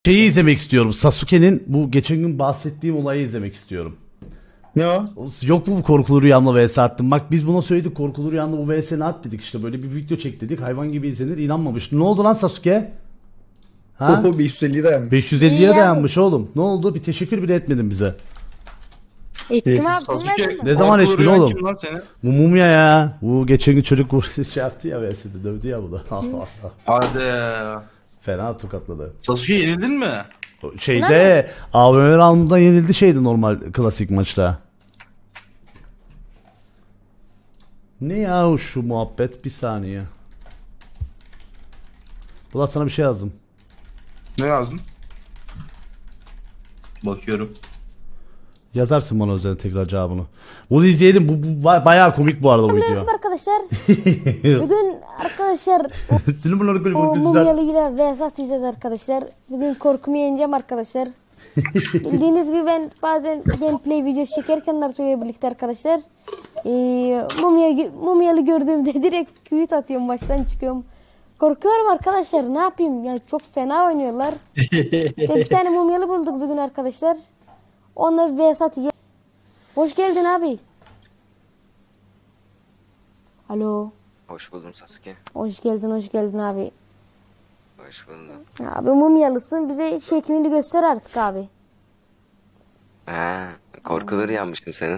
Şeyi izlemek istiyorum. Sasuke'nin bu geçen gün bahsettiğim olayı izlemek istiyorum. Ne o? Yok mu bu korkulu rüyamla vs attım? Bak biz buna söyledik, korkulu rüyamla bu vs'ni at dedik, işte böyle bir video çek dedik. Hayvan gibi izlenir, inanmamış. Ne oldu lan Sasuke? Ha? 550 dayanmış. 550'ye dayanmış oğlum. Ne oldu? Bir teşekkür bile etmedin bize. Ettim abi. Sasuke, Ne zaman korkulu ettin rüyan oğlum? kim lan senin? Bu mumya ya. Bu geçen gün çocuk şey yaptı ya, vs'de dövdü ya bunu. Hadi. Fena tokatladı. Sasuke yenildin mi? Şeyde AVM round'da yenildi, şeydi normal klasik maçta. Ne ya şu muhabbet, bir saniye. Ulan sana bir şey yazdım. Ne yazdın? Bakıyorum. Yazarsın bana üzerine tekrar cevabını. Bunu izleyelim. Bu bayağı komik bu arada bu video. Merhaba arkadaşlar. Bugün arkadaşlar o mumyalı ile vs atacağız arkadaşlar. Bugün korkumu yeneceğim arkadaşlar. Bildiğiniz gibi ben bazen gameplay videosu çekerken Naruto'yla birlikte arkadaşlar. Mumyalı gördüğümde direkt tweet atıyorum, baştan çıkıyorum. Korkuyorum arkadaşlar, ne yapayım? Yani çok fena oynuyorlar. İşte bir tane mumyalı bulduk bugün arkadaşlar. Onunla bir vs atacağız. Hoş geldin abi. Alo. Hoş buldum Sasuke. Hoş geldin abi. Hoş buldum. Abi mumyalısın, bize şeklini göster artık abi. Ha, korkuları yanmışım senin.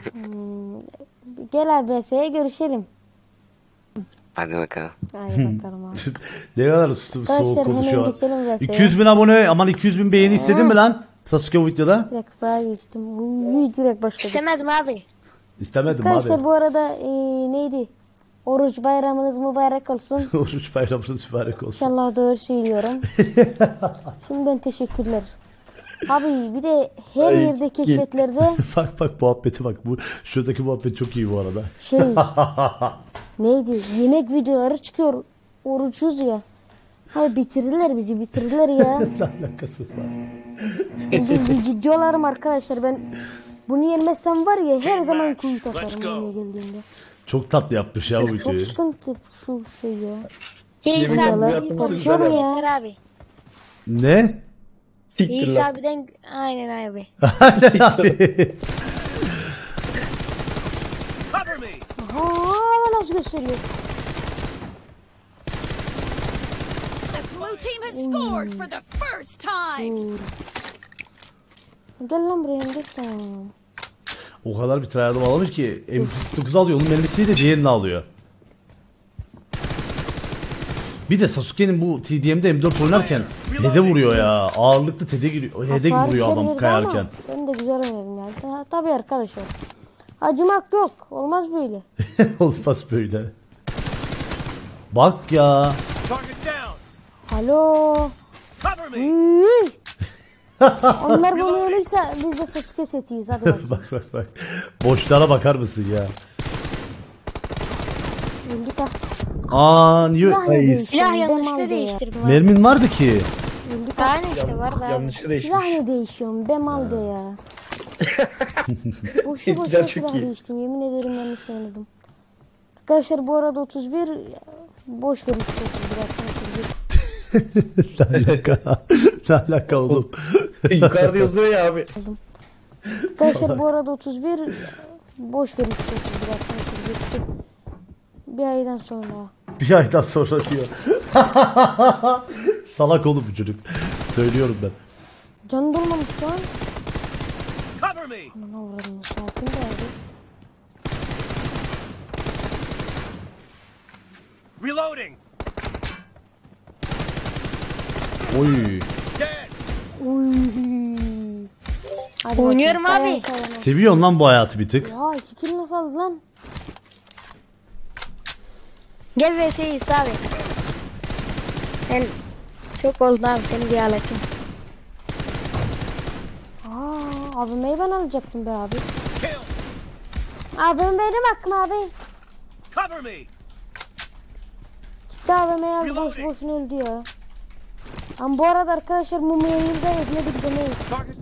Gel abi vs'ye görüşelim. Hadi bakalım. Hadi bakalım abi. Ne kadar soğuk Arkadaşlar hemen konuşuyor. geçelim vs'ye. 200 bin abone, aman 200 bin beğeni istedin mi lan Sasuke bu videoda? Direkt sağa geçtim. Direkt başladık. İstemedim abi. İstemedim Arkadaşlar abi. bu arada neydi? Oruç bayramınız mübarek olsun. Oruç bayramınız mübarek olsun. İnşallah doğru söylüyorum. Şimdiden teşekkürler. Abi bir de her yerde keşfetlerde Bak muhabbeti bak. Bu şuradaki muhabbet çok iyi bu arada. şey neydi? Yemek videoları çıkıyor. Oruçuz ya. Abi bitirdiler bizi, bitirdiler ya. Ne alakası var? Biz bir ciddi olalım arkadaşlar. Ben bunu yenmezsem var ya her zaman kuyu takarım buraya geldiğinde. Çok tatlı yapmış ya bu Çok videoyu. sıkıntı şu şey ya. İsa Videolar abi. korkuyorum ya. Yeter abi. Ne? Siktir İsa lan. abiden aynen abi. Aa, nasıl gösteriyor? The blue team has scored for the first time. Gel lan buraya gel, tamam. O kadar bir tryhard'ı alamış ki M9 alıyor, onun mermisiyle de diğerini alıyor. Bir de Sasuke'nin bu TDM'de M4 oynarken hede vuruyor ya. Ağırlıklı hede giriyor. Hede Hasar vuruyor adam verdi kayarken. ama ben de güzel oynadım ya. Tabii arkadaşlar. Acımak yok. Olmaz böyle. Olmaz böyle. Bak ya. Alo. Üy. Onlar bunu öyleyse biz de Sasuke setiyiz. Hadi bak. bak. Boşlara bakar mısın ya? Öldük ha. Aa niye? Silah ne değiştirdim? Silah Bemal yanlışlıkla de ya. değiştirdim abi. Mermin vardı ki. Öldük ha. Aynen işte var da abi. Yanlışlıkla değişmiş. Silah ne değişiyorum? Bemal de ya. Boşu Güzel, boşuna çok silah iyi. değiştim. Yemin ederim yanlış oynadım. Arkadaşlar bu arada 31 boş verin işte 31 arkadaşlar. Ne alaka? Ne alaka oğlum? Yukarıda yazıyor ya abi. Arkadaşlar bu arada 31 boş verin işte 31 arkadaşlar. Bir aydan sonra. Bir aydan sonra diyor. Salak oğlum bu çocuk. Söylüyorum ben. Canı dolmamış şu an. Anana uğradım. Sakin de abi. Reloading. Oy. Uy. Hadi Oynuyorum bakayım. abi. Dayan, dayan. Seviyorsun lan bu hayatı bir tık. Ya 2 kill nasıl aldı lan? Gel vs İsa abi. Ben çok oldu abi seni bir alatayım. Aa, AVM'yi ben alacaktım be abi. AVM benim hakkım abi. Cover me. Gitti AVM'yi aldı, boş boşuna öldü ya. Ama bu arada arkadaşlar mumu yayında ezmedik demeyiz.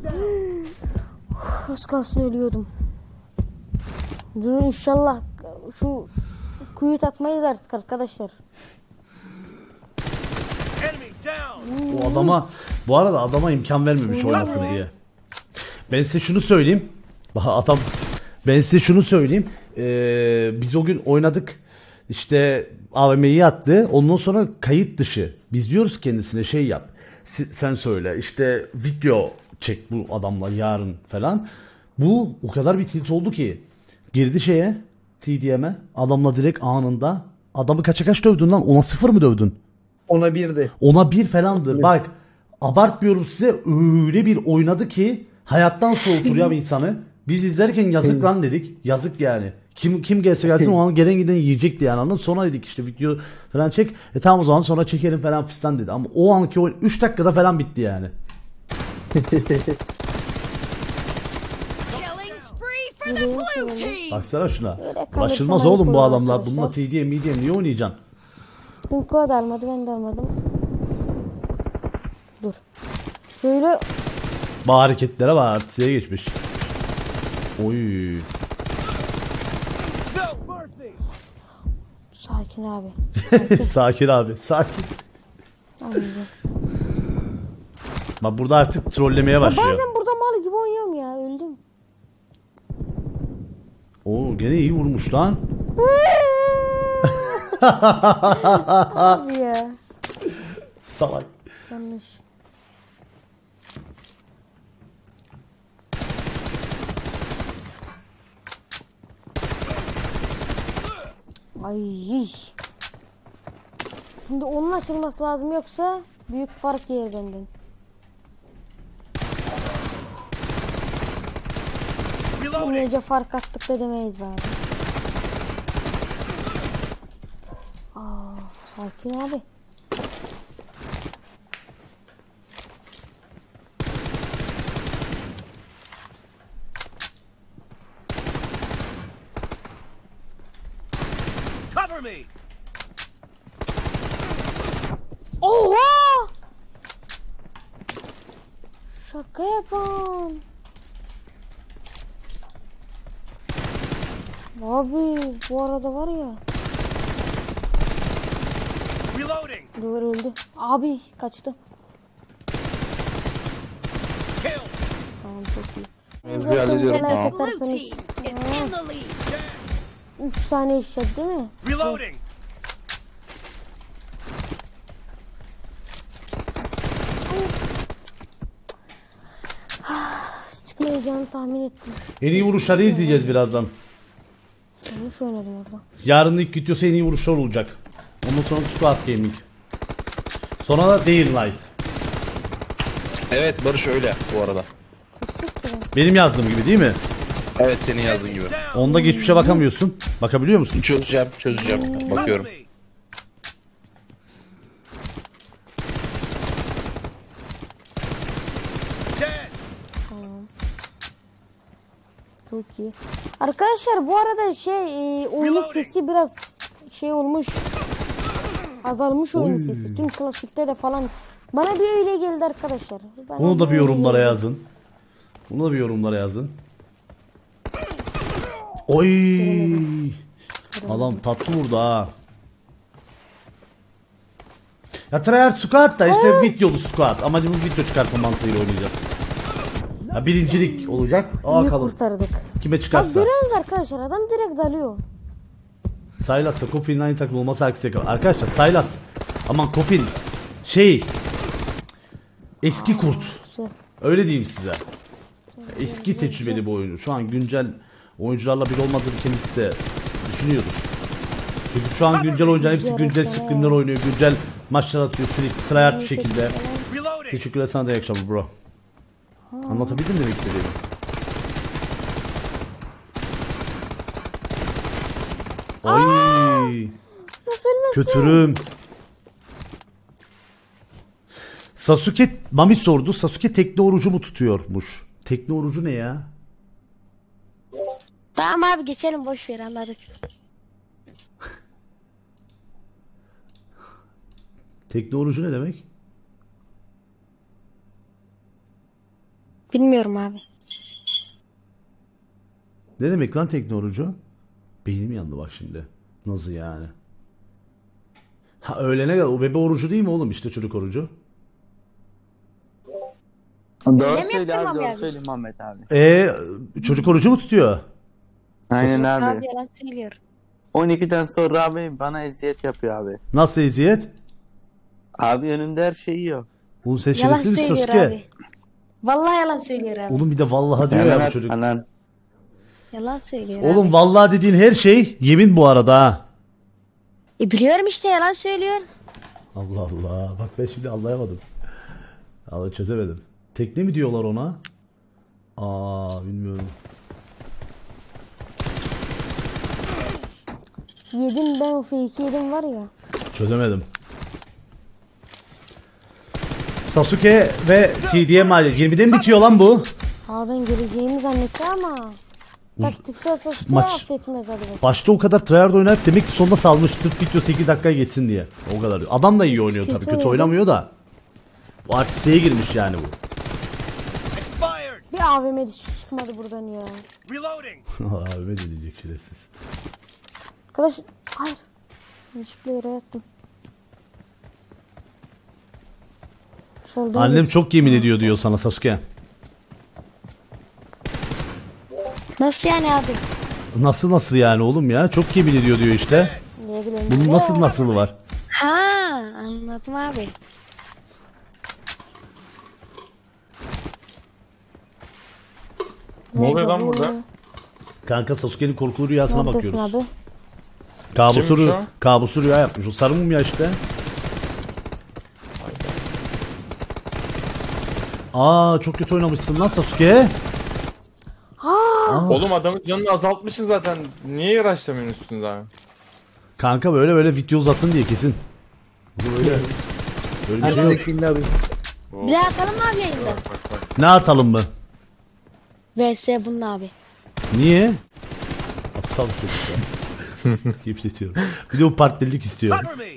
Az kalsın ölüyordum. Durun inşallah şu kuyu atmayız artık arkadaşlar. Enemy down. O adama Bu arada adama imkan vermemiş oynasın diye. Ben size şunu söyleyeyim. Adam, ben size şunu söyleyeyim. Biz o gün oynadık. İşte AVM'yi attı. Ondan sonra kayıt dışı. Biz diyoruz kendisine şey yap. Sen söyle. İşte video çek bu adamla yarın falan. Bu o kadar bir tilt oldu ki. Girdi şeye. TDM'e. Adamla direkt anında. Adamı kaça kaç dövdün lan? 10'a 0 mı dövdün? Ona birdi. Ona bir falandı. Bak abartmıyorum size, öyle bir oynadı ki hayattan soğutur ya insanı. Biz izlerken yazık lan dedik. Yazık yani. Kim gelse gelsin o an gelen giden yiyecekti yani, anladın? Sonra dedik işte video falan çek. Tamam o zaman sonra çekelim falan fistan dedi. Ama o anki oyun 3 dakikada falan bitti yani. Killing spree for the blue team. Baksana şuna. Öyle kalırsa Ulaşılmaz ayıp oğlum bu olur adamlar. arkadaşlar. Bununla TDM niye oynayacaksın? Çünkü o da almadı, ben de almadım. Dur. Şöyle Bu hareketlere bak, artistiğe geçmiş. Oy. No mercy. sakin abi. Sakin abi, sakin. Anladım. Bak burada artık trollemeye başlıyor. Bazen burada mal gibi oynuyorum ya, öldüm. Oo gene iyi vurmuş lan. Abi ya. Salak. Yanlış. Ay. Şimdi onun açılması lazım, yoksa büyük fark yer benden. Reloading. Nece fark attık da demeyiz bari. Aa, sakin abi. Cover me. Oha! Şaka yapan. Abi bu arada var ya. Reloading. Duvar öldü. Abi kaçtı. Kill. Tamam, çok iyi. Mevzuyu hallediyorum. Like Tamam. Blue atarsanız. team is in the lead. 3 tane işledi değil mi? Reloading. Çıkmayacağını tahmin ettim. En iyi vuruşları izleyeceğiz birazdan. Yanlış oynadım orada. Yarın ilk videosu en iyi vuruşlar olacak. Ondan sonra Squad Gaming. Sonra da Daylight. Evet Barış öyle bu arada. Sıçtık ki ben. Benim yazdığım gibi değil mi? Evet senin yazdığın gibi. Down. Onda geçmişe bakamıyorsun. Bakabiliyor musun? Çözeceğim. Cover Bakıyorum. me. Dead. Çok iyi. Arkadaşlar bu arada oyunun Reloading. sesi biraz olmuş. Azalmış oyunun sesi. Tüm klasikte de falan. Bana bir öyle geldi arkadaşlar. Bana Bunu da bir öyle yorumlara geldi. yazın. Bunu da bir yorumlara yazın. Oy! Adam tatlı vurdu ha. Ya tryhard squad da işte videolu squad. Amacımız video çıkartma mantığıyla oynayacağız. Ya birincilik olacak. Aa Büyük kalır. kurtardık. Kime Bak çıkarsa. görüyorsunuz arkadaşlar, adam direkt dalıyor. Saylas'la Kofi'nin aynı takım olması aksi yakaladı. Arkadaşlar Saylas. Aman Kofin. Eski kurt. Güzel. Öyle diyeyim size. Eski tecrübeli bu oyuncu. Şu an güncel oyuncularla bir olmadığını kendisi de düşünüyordur. Çünkü şu an güncel oyuncular hepsi güncel scrimler oynuyor. Güncel maçlar atıyor sürekli tryhard bir şekilde. Reloading. Teşekkürler sana da iyi akşamlar bro. Anlatabildim demek istediğimi. Ay. Nasıl ölmesin? Kötürüm. Sasuke Mami sordu. Sasuke tekne orucu mu tutuyormuş? Tekne orucu ne ya? Tamam abi geçelim, boş ver, anladık. Tekne orucu ne demek? Bilmiyorum abi. Ne demek lan tekne orucu? Beynim yandı bak şimdi. Nasıl yani? Ha öğlene kadar o bebe orucu değil mi oğlum, işte çocuk orucu? Doğru mi söyle yaptın abi, doğru abi? söyle Muhammed abi. Çocuk orucu mu tutuyor? Aynen Abi abi. yalan söylüyor. 12'den sonra abi bana eziyet yapıyor abi. Nasıl eziyet? Abi önümde her şey yiyor. Oğlum sen Yalan şerefsiz misin söylüyor Sasuke? abi. Vallahi yalan söylüyor abi. Oğlum bir de vallahi diyor ya bu çocuk. Anan. Yalan söylüyor Oğlum abi. vallahi dediğin her şey yemin bu arada ha. Biliyorum işte yalan söylüyor. Allah Allah. Bak ben şimdi anlayamadım. Ama çözemedim. Tekne mi diyorlar ona? Bilmiyorum. Yedim ben o fake yedim var ya. Çözemedim. Sasuke ve TDM maçı 20'de mi bitiyor lan bu? Ben geleceğimi zannetti ama. Taktiksel Sasuke Maç. affetmez hadi bak. Başta o kadar tryhard oynayıp demek ki sonunda salmış. Sırf video 8 dakikaya geçsin diye. O kadar. Adam da iyi oynuyor tabii. Kötü oynamıyor da. Bu artistliğe girmiş yani bu. Expired. Bir AVM çıkmadı buradan ya. Reloading. Abi ne diyecek şerefsiz. Arkadaş hayır. Yanlışlıkla yere yattım. Solda Annem çok yemin ediyor diyor sana Sasuke. Nasıl yani abi? Nasıl yani oğlum ya? Çok yemin ediyor diyor işte. niye gülüyorsun? Bunun nasıl var? Ha anladım abi. Ne oluyor lan burada? Kanka Sasuke'nin korkulu rüyasına Neredesin bakıyoruz. abi? Kabusu rüya yapmış. O sarı mum ya işte. Çok kötü oynamışsın lan Sasuke. Oğlum adamın canını azaltmışsın zaten. Niye yaraşlamıyorsun üstünde abi? Kanka böyle video uzasın diye kesin. Bu böyle bir şey yok. Zekinde abi. Bir daha atalım mı abi yayında? Ne atalım mı? VS bunun abi. Niye? Aptal çocuk ya. Gevşetiyorum. Bir de o partnerlik istiyor. Cover me.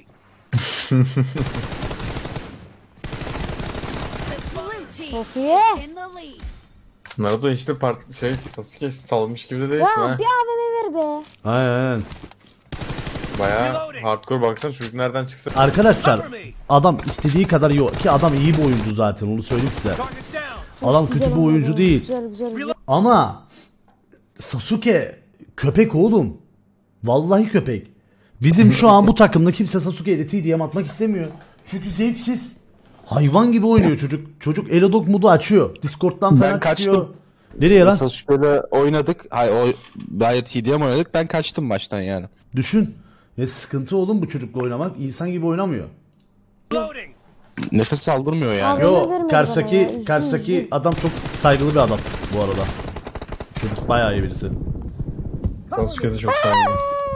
The blue team Çok iyi. in the lead. Naruto işte Sasuke salmış gibi de Ya değilsin ha. bir AVM ver be. Aynen. Baya hardcore baksana çocuk nereden çıksa. Arkadaşlar adam istediği kadar iyi ki adam iyi bir oyuncu zaten onu söyleyeyim size. Target down. Adam kötü bir oyuncu değil. Güzel. Ama Sasuke köpek oğlum. Vallahi köpek. Bizim şu an bu takımda kimse Sasuke ile TDM atmak istemiyor. Çünkü zevksiz. Hayvan gibi oynuyor çocuk. Çocuk Elodog modu açıyor. Discord'dan falan Ben kaçtım. çıkıyor. Nereye lan? Sasuke'yle oynadık. Gayet TDM oynadık. Ben kaçtım maçtan yani. Düşün. Sıkıntı oğlum bu çocukla oynamak. İnsan gibi oynamıyor. Loading. Nefes aldırmıyor yani. Abi. Yo vermedi bana ya, karşıdaki üzüldüm. adam çok saygılı bir adam bu arada. Çocuk bayağı iyi birisi. Sasuke de çok saygılı.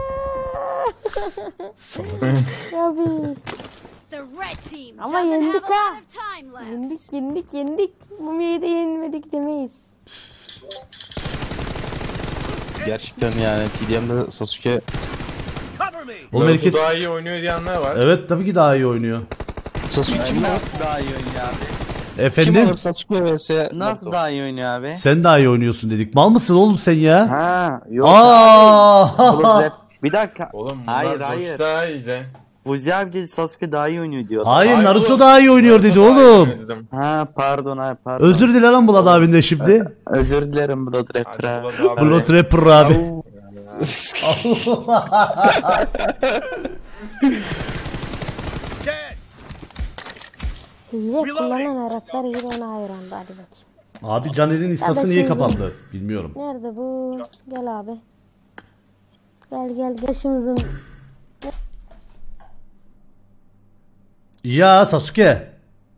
Abi. The red team Ama doesn't have yendik a ha. lot of time left. Yendik. Mumiye'yi de yenmedik demeyiz. Gerçekten yani TDM'de Sasuke Cover me. Oğlum Naruto herkes... daha iyi oynuyor diyenler var. Evet tabii ki daha iyi oynuyor. Sasuke kim alır? Nasıl daha iyi oynuyor abi? Kim Efendim? alır Sasuke vs Nasıl Naruto? daha iyi oynuyor abi? Sen daha iyi oynuyorsun dedik. Mal mısın oğlum sen ya? Ha yok. Aa! Bir dakika. Oğlum bunlar Hayır. daha iyice. Buzi abi dedi Sasuke daha iyi oynuyor diyor. Hayır Hayır Naruto oğlum. daha iyi oynuyor dedi Naruto daha iyi oğlum. oynuyor dedim. Ha pardon abi pardon. Özür dile lan Bulat abin de şimdi. Özür dilerim Blood Rapper Hadi abi. Bulat abi. Bulat Rapper abi. Dead. Hile kullanan Araplar yine ona hayrandı. Hadi bakayım. Abi Caner'in instası Kardeşim niye bizim- kapandı? Bilmiyorum. Nerede bu? Gel abi. Gel. Başımızın. Ya Sasuke.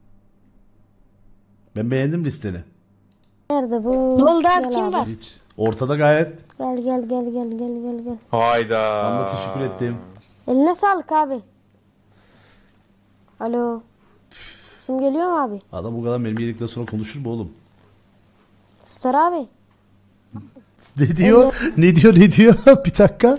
Ben beğendim listeni. Nerede bu? Ne oldu abi, Gel kim var? Hiç. Ortada gayet. Gel. Hayda. Ben de teşekkür ettim. Eline sağlık abi. Alo. İsim geliyor mu abi? Adam bu kadar mermi yedikten sonra konuşur mu oğlum? Star abi. Ne diyor? Ne diyor? Bir dakika.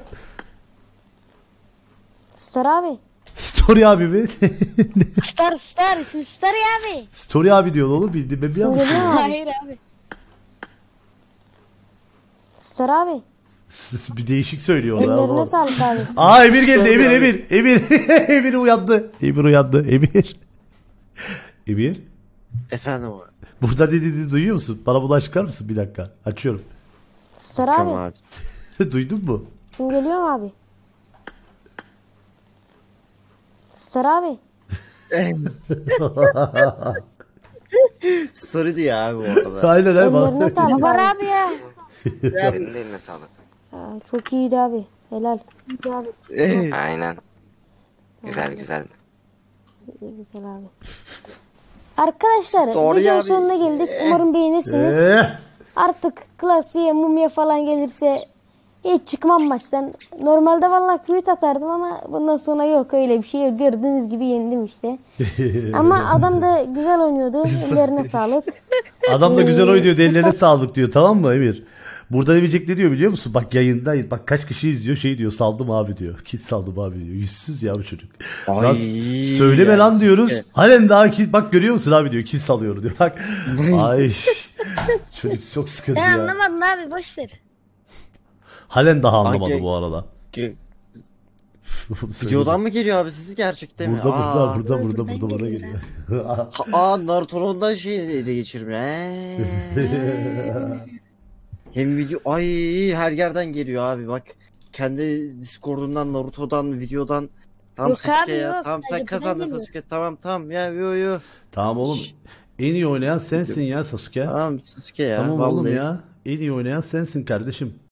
Star abi. Story abi mi? Star ismi Star ya abi. Story abi diyor oğlum bildim ben bir İsim an. geliyor mu abi? Hayır abi. Star abi. Bir değişik söylüyor Ellerine lan. sağlık abi. Aa Emir geldi Emir. Emir uyandı. Emir. Efendim abi. Burada dediğini duyuyor musun? Bana bunu açıklar mısın? Bir dakika. Açıyorum. Star Tamam abi. abi. Duydun mu? Kim geliyor mu abi? Star abi. Story diyor abi bu arada. Aynen aynen. Ellerine sağlık. Var abi ya. Senin de eline sağlık. Ha, çok iyiydi abi. Helal. Aynen. Güzel güzel. İyi, güzel abi. Arkadaşlar Story videonun abi. sonuna geldik. Umarım beğenirsiniz. Artık klasiğe mumya falan gelirse hiç çıkmam maçtan. Normalde vallahi tweet atardım ama bundan sonra yok öyle bir şey yok. Gördüğünüz gibi yendim işte. Ama adam da güzel oynuyordu. Ellerine sağlık. Adam da güzel oynuyor. Ellerine sağlık diyor. Tamam mı Emir? Burada demeyecek ne diyor biliyor musun? Bak yayındayız. Bak kaç kişi izliyor şey diyor. Saldım abi diyor. Kim saldım abi diyor. Yüzsüz ya bu çocuk. Ay, Lan söyleme yani lan diyoruz. Sasuke. Halen daha ki bak görüyor musun abi diyor. Kim salıyor diyor. Bak. Ay. Çocuk çok sıkıntı Ben ya. anlamadım abi boş ver. Halen daha anlamadı Ay, bu arada. Videodan mı geliyor abi sesi gerçekten mi? Burada bana geliyor. Naruto'dan şey ele geçirmiyor. Hem video ay her yerden geliyor abi bak. Kendi Discord'undan, Naruto'dan, videodan. Tamam Yok Sasuke abi, ya. yok. Tamam sen Sadece kazandın ben Sasuke. Tamam ya yo. Tamam oğlum. En iyi oynayan sensin ya Sasuke. Tamam Sasuke ya. Tamam vallahi. oğlum ya. En iyi oynayan sensin kardeşim.